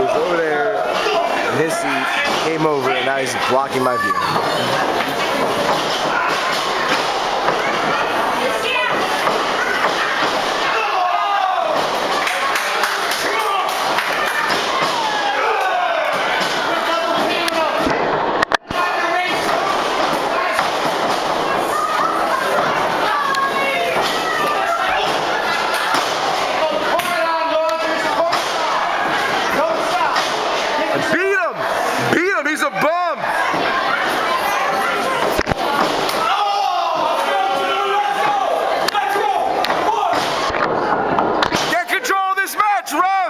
was over there in his seat, came over, and now he's blocking my view. He's a bum! Get control of this match, ref!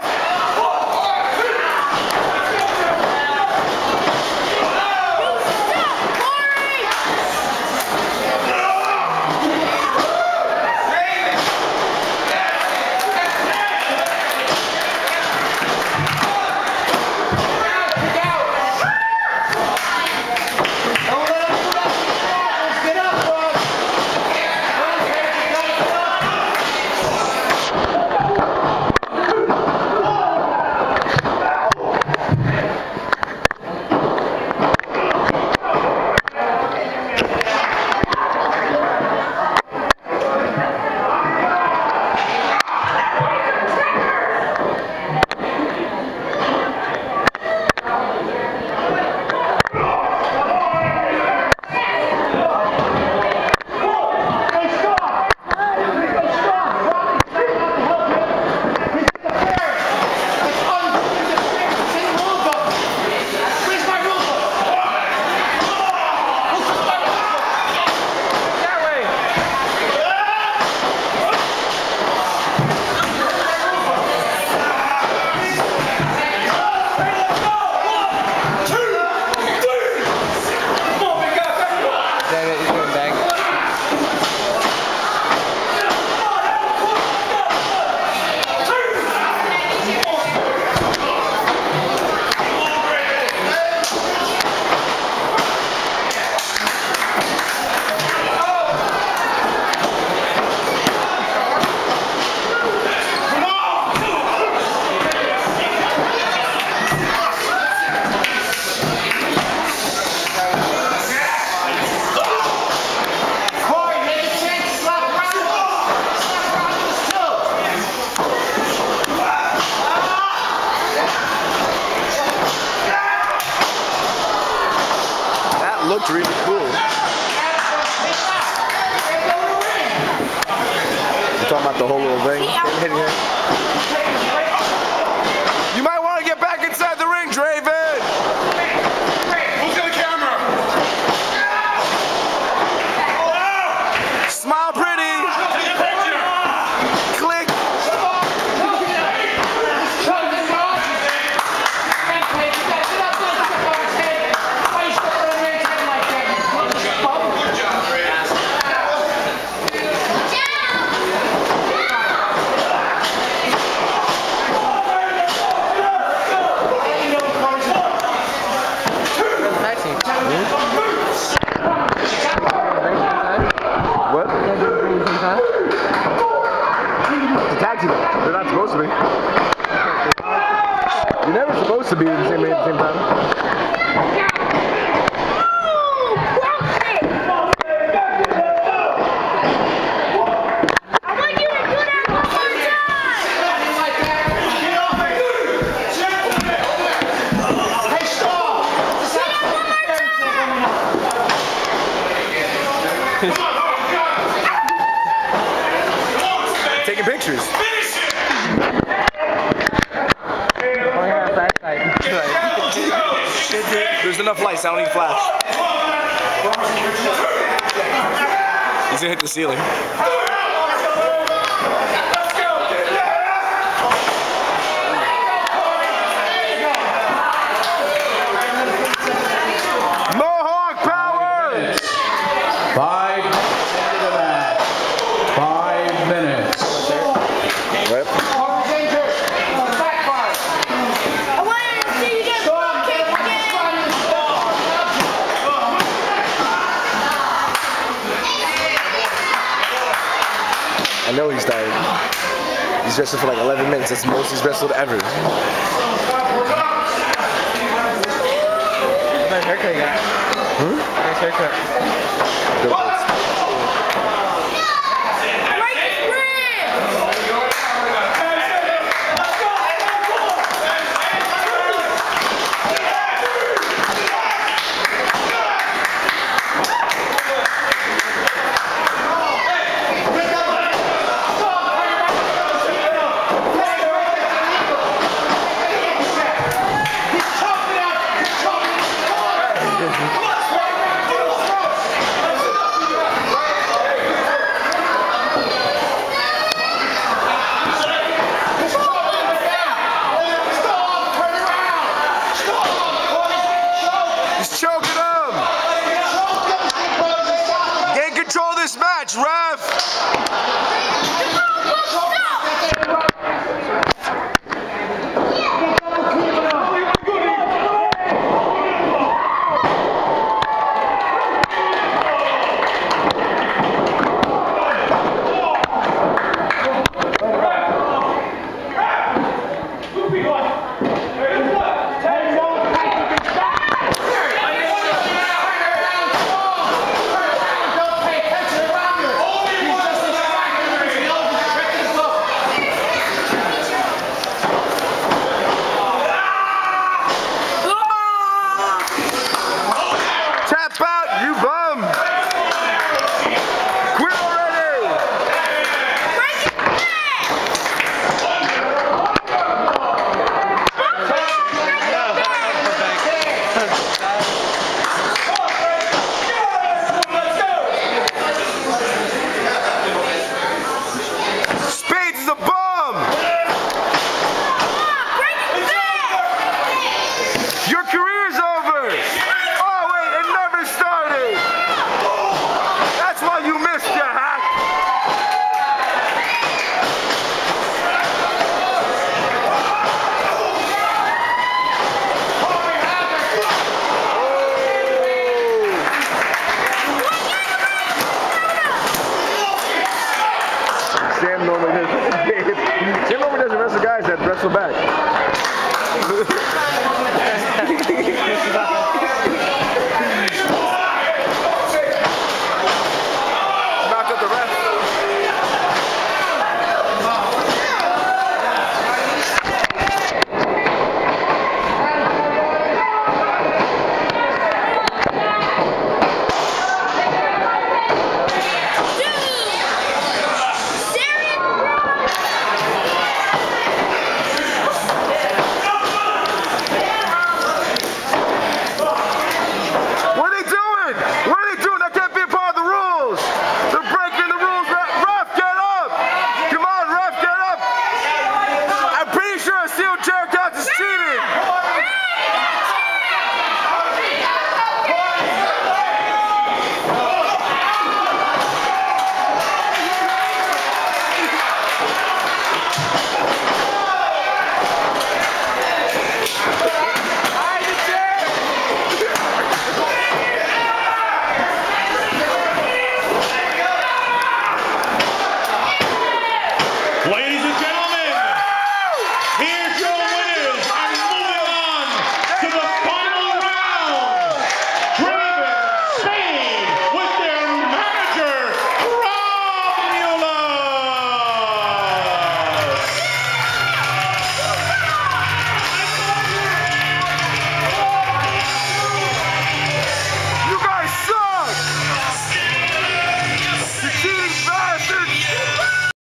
Looked really cool. You're talking about the whole little thing? Hitting it. You might want to get back inside the ring, Draven! Who's got the camera? Smile pretty! Click! What? It's a tag team. They're not supposed to be. You're never supposed to be in the same ring at the same time. Taking pictures. There's enough lights, I don't need flash. He's gonna hit the ceiling. Mohawk power! 5 into the match. 5 minutes. Yep. I know he's tired. He's wrestled for like 11 minutes. That's the most he's wrestled ever. haircut you got? Nice haircut. Choking him! Gain control of this match, ref! Tap out, you bum! Quit already! Spades is a bum! Your career's over! Oh wait, it never started! That's why you missed, you hack! Sam normally doesn't wrestle guys that wrestle back.